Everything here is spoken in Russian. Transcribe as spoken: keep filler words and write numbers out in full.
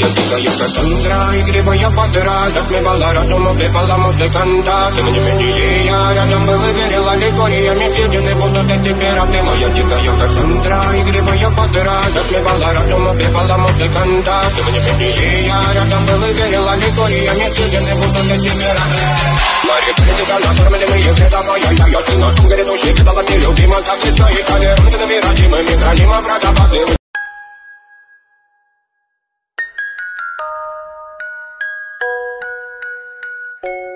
Моя дикая Кассандра, игривая подра, затмевала разум, убивала музыканта. Тем не менее я рядом был и верил аллегориями, съедены будут эти пираты. Моя дикая Кассандра, игривая подра, затмевала разум, убивала музыканта. Тем не менее я рядом был и верил аллегориями, съедены будут эти пираты. Мария критика, накормленные вредовая, я я ты носом грядущий, кидала мне любима, как и стоит, толерантными, родимыми, храним образа базы. You